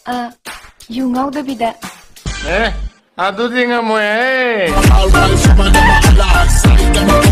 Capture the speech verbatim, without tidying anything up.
Uh, you know the bida. Eh? Ado din nga mo eh. Alright, some of them are alive.